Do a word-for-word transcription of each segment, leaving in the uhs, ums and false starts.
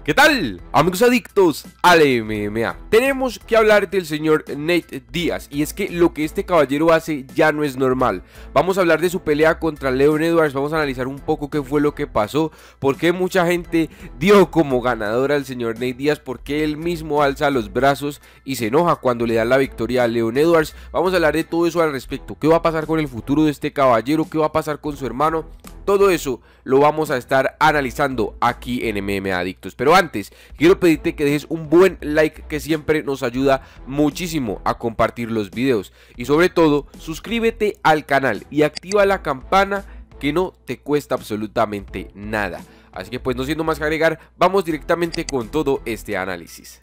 ¿Qué tal, amigos adictos al M M A? Tenemos que hablar del señor Nate Diaz, y es que lo que este caballero hace ya no es normal. Vamos a hablar de su pelea contra Leon Edwards, vamos a analizar un poco qué fue lo que pasó, por qué mucha gente dio como ganador al señor Nate Diaz, por qué él mismo alza los brazos y se enoja cuando le dan la victoria a Leon Edwards. Vamos a hablar de todo eso al respecto, qué va a pasar con el futuro de este caballero, qué va a pasar con su hermano. Todo eso lo vamos a estar analizando aquí en M M A Adictos. Pero antes, quiero pedirte que dejes un buen like, que siempre nos ayuda muchísimo a compartir los videos. Y sobre todo, suscríbete al canal y activa la campana, que no te cuesta absolutamente nada. Así que pues, no siendo más que agregar, vamos directamente con todo este análisis.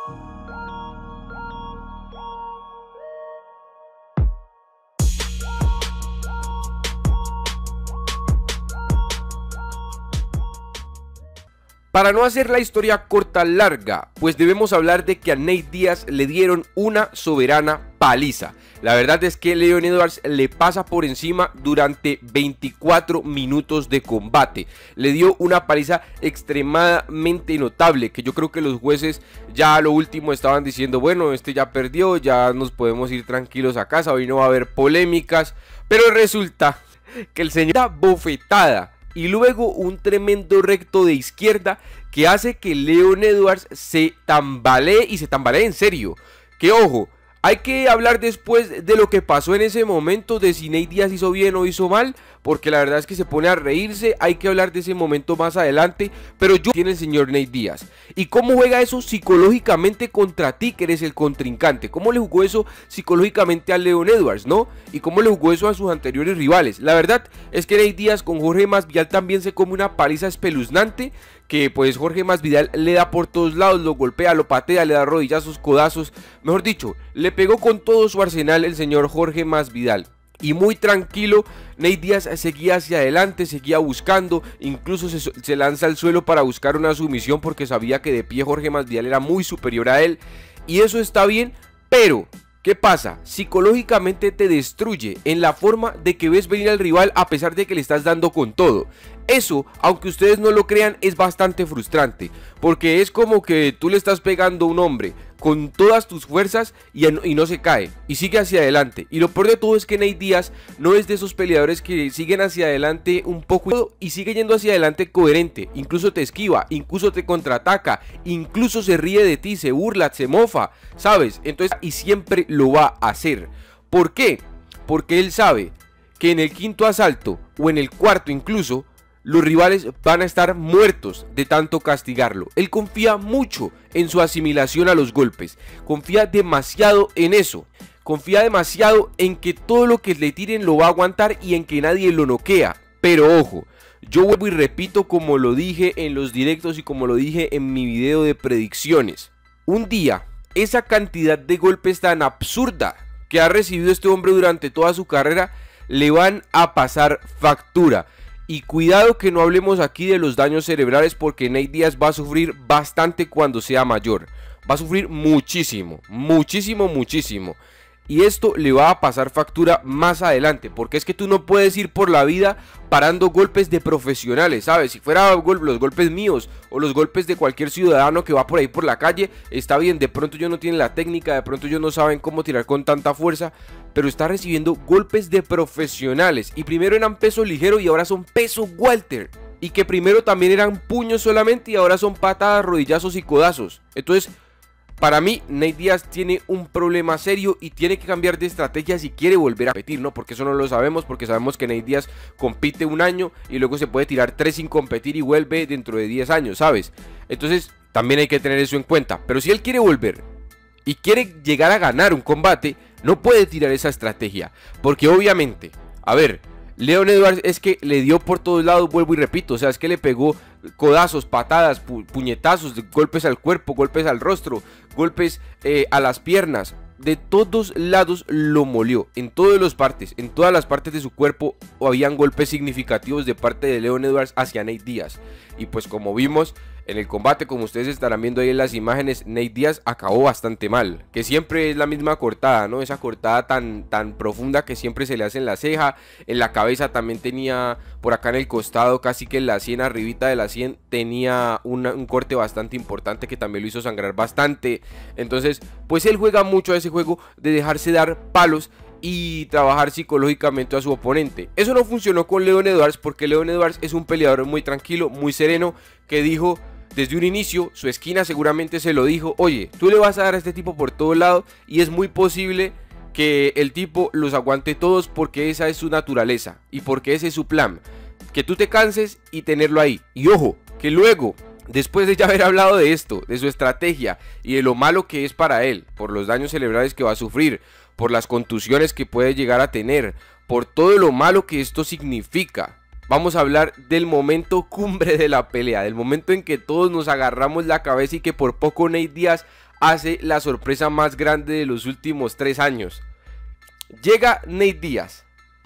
Para no hacer la historia corta larga, pues debemos hablar de que a Nate Diaz le dieron una soberana paliza. La verdad es que Leon Edwards le pasa por encima durante veinticuatro minutos de combate. Le dio una paliza extremadamente notable, que yo creo que los jueces ya a lo último estaban diciendo: bueno, este ya perdió, ya nos podemos ir tranquilos a casa, hoy no va a haber polémicas. Pero resulta que el señor da bofetada y luego un tremendo recto de izquierda que hace que Leon Edwards se tambalee, y se tambalee en serio. Que ojo, hay que hablar después de lo que pasó en ese momento, de si Nate Diaz hizo bien o hizo mal, porque la verdad es que se pone a reírse. Hay que hablar de ese momento más adelante, pero yo tiene el señor Nate Diaz, y cómo juega eso psicológicamente contra ti, que eres el contrincante. Cómo le jugó eso psicológicamente a Leon Edwards, ¿no? Y cómo le jugó eso a sus anteriores rivales. La verdad es que Nate Diaz con Jorge Masvidal también se come una paliza espeluznante, que pues Jorge Masvidal le da por todos lados, lo golpea, lo patea, le da rodillazos, codazos, mejor dicho, le pegó con todo su arsenal el señor Jorge Masvidal. Y muy tranquilo, Nate Diaz seguía hacia adelante, seguía buscando, incluso se, se lanza al suelo para buscar una sumisión, porque sabía que de pie Jorge Masvidal era muy superior a él. Y eso está bien, pero ¿qué pasa? Psicológicamente te destruye en la forma de que ves venir al rival a pesar de que le estás dando con todo. Eso, aunque ustedes no lo crean, es bastante frustrante, porque es como que tú le estás pegando a un hombre con todas tus fuerzas y, y no se cae, y sigue hacia adelante. Y lo peor de todo es que Nate Diaz no es de esos peleadores que siguen hacia adelante un poco y sigue yendo hacia adelante coherente. Incluso te esquiva, incluso te contraataca, incluso se ríe de ti, se burla, se mofa, ¿sabes? Entonces, y siempre lo va a hacer. ¿Por qué? Porque él sabe que en el quinto asalto, o en el cuarto incluso, los rivales van a estar muertos de tanto castigarlo. Él confía mucho en su asimilación a los golpes, confía demasiado en eso, confía demasiado en que todo lo que le tiren lo va a aguantar y en que nadie lo noquea. Pero ojo, yo vuelvo y repito, como lo dije en los directos y como lo dije en mi video de predicciones, un día esa cantidad de golpes tan absurda que ha recibido este hombre durante toda su carrera le van a pasar factura. Y cuidado que no hablemos aquí de los daños cerebrales, porque Nate Diaz va a sufrir bastante cuando sea mayor. Va a sufrir muchísimo, muchísimo, muchísimo. Y esto le va a pasar factura más adelante, porque es que tú no puedes ir por la vida parando golpes de profesionales, ¿sabes? Si fuera gol los golpes míos o los golpes de cualquier ciudadano que va por ahí por la calle, está bien, de pronto ellos no tienen la técnica, de pronto ellos no saben cómo tirar con tanta fuerza, pero está recibiendo golpes de profesionales, y primero eran peso ligero y ahora son peso welter, y que primero también eran puños solamente y ahora son patadas, rodillazos y codazos. Entonces, para mí, Nate Diaz tiene un problema serio y tiene que cambiar de estrategia si quiere volver a competir, ¿no? Porque eso no lo sabemos, porque sabemos que Nate Diaz compite un año y luego se puede tirar tres sin competir y vuelve dentro de diez años, ¿sabes? Entonces, también hay que tener eso en cuenta. Pero si él quiere volver y quiere llegar a ganar un combate, no puede tirar esa estrategia, porque obviamente, a ver, Leon Edwards es que le dio por todos lados, vuelvo y repito, o sea, es que le pegó codazos, patadas, pu puñetazos, golpes al cuerpo, golpes al rostro, golpes eh, a las piernas, de todos lados lo molió, en todas las partes, en todas las partes de su cuerpo habían golpes significativos de parte de Leon Edwards hacia Nate Diaz. Y pues como vimos, en el combate, como ustedes estarán viendo ahí en las imágenes, Nate Diaz acabó bastante mal, que siempre es la misma cortada, ¿no? Esa cortada tan, tan profunda que siempre se le hace en la ceja, en la cabeza también tenía, por acá en el costado, casi que en la sien, arribita de la sien, tenía una, un corte bastante importante que también lo hizo sangrar bastante. Entonces, pues él juega mucho a ese juego de dejarse dar palos y trabajar psicológicamente a su oponente. Eso no funcionó con Leon Edwards, porque Leon Edwards es un peleador muy tranquilo, muy sereno, que dijo desde un inicio, su esquina seguramente se lo dijo: oye, tú le vas a dar a este tipo por todo lado y es muy posible que el tipo los aguante todos, porque esa es su naturaleza y porque ese es su plan, que tú te canses y tenerlo ahí. Y ojo, que luego, después de ya haber hablado de esto, de su estrategia y de lo malo que es para él, por los daños cerebrales que va a sufrir, por las contusiones que puede llegar a tener, por todo lo malo que esto significa, vamos a hablar del momento cumbre de la pelea, del momento en que todos nos agarramos la cabeza y que por poco Nate Diaz hace la sorpresa más grande de los últimos tres años. Llega Nate Diaz,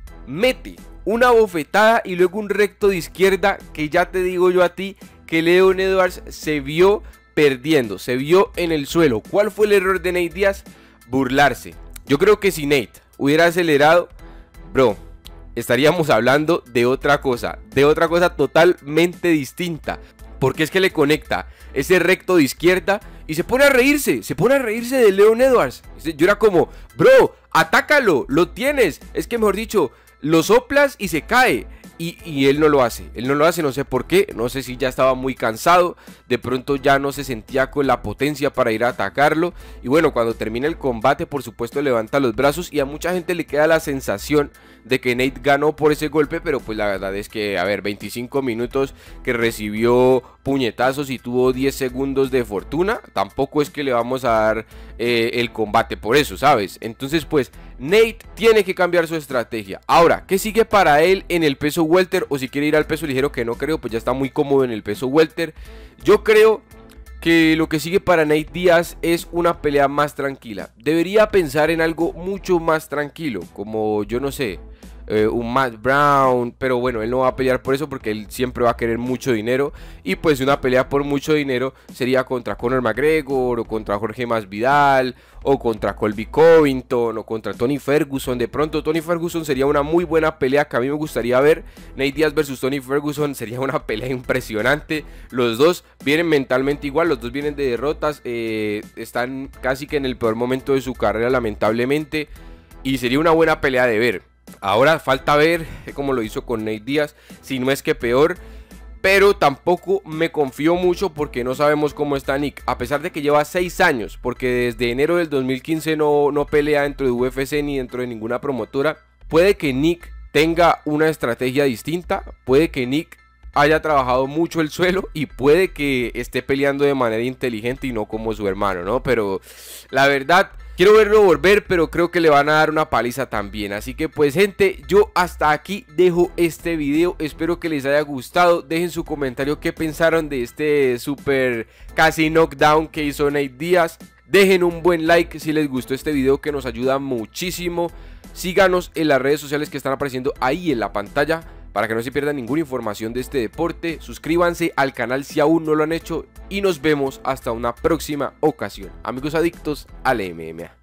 mete una bofetada y luego un recto de izquierda que ya te digo yo a ti que Leon Edwards se vio perdiendo, se vio en el suelo. ¿Cuál fue el error de Nate Diaz? Burlarse. Yo creo que si Nate hubiera acelerado, bro, estaríamos hablando de otra cosa, de otra cosa totalmente distinta, porque es que le conecta ese recto de izquierda y se pone a reírse, se pone a reírse de Leon Edwards. Yo era como, bro, atácalo, lo tienes, es que mejor dicho, lo soplas y se cae. Y, y él no lo hace, él no lo hace, no sé por qué, no sé si ya estaba muy cansado, de pronto ya no se sentía con la potencia para ir a atacarlo. Y bueno, cuando termina el combate, por supuesto levanta los brazos y a mucha gente le queda la sensación de que Nate ganó por ese golpe, pero pues la verdad es que, a ver, veinticinco minutos que recibió puñetazos y tuvo diez segundos de fortuna, tampoco es que le vamos a dar eh, el combate por eso, ¿sabes? Entonces pues Nate tiene que cambiar su estrategia. Ahora, ¿qué sigue para él en el peso welter? O si quiere ir al peso ligero, que no creo, pues ya está muy cómodo en el peso welter. Yo creo que lo que sigue para Nate Diaz es una pelea más tranquila. Debería pensar en algo mucho más tranquilo, como yo no sé, eh, un Matt Brown, pero bueno, él no va a pelear por eso porque él siempre va a querer mucho dinero. Y pues una pelea por mucho dinero sería contra Conor McGregor, o contra Jorge Masvidal, o contra Colby Covington, o contra Tony Ferguson. De pronto Tony Ferguson sería una muy buena pelea que a mí me gustaría ver. Nate Diaz versus Tony Ferguson sería una pelea impresionante. Los dos vienen mentalmente igual, los dos vienen de derrotas, eh, están casi que en el peor momento de su carrera, lamentablemente, y sería una buena pelea de ver. Ahora falta ver cómo lo hizo con Nate Diaz, si no es que peor. Pero tampoco me confío mucho porque no sabemos cómo está Nick, a pesar de que lleva seis años, porque desde enero del dos mil quince no, no pelea dentro de U F C ni dentro de ninguna promotora. Puede que Nick tenga una estrategia distinta, puede que Nick haya trabajado mucho el suelo y puede que esté peleando de manera inteligente y no como su hermano, ¿no? Pero la verdad, quiero verlo volver, pero creo que le van a dar una paliza también. Así que pues gente, yo hasta aquí dejo este video. Espero que les haya gustado. Dejen su comentario qué pensaron de este super casi knockdown que hizo Nate Diaz. Dejen un buen like si les gustó este video, que nos ayuda muchísimo. Síganos en las redes sociales que están apareciendo ahí en la pantalla, para que no se pierdan ninguna información de este deporte. Suscríbanse al canal si aún no lo han hecho y nos vemos hasta una próxima ocasión, amigos adictos al M M A.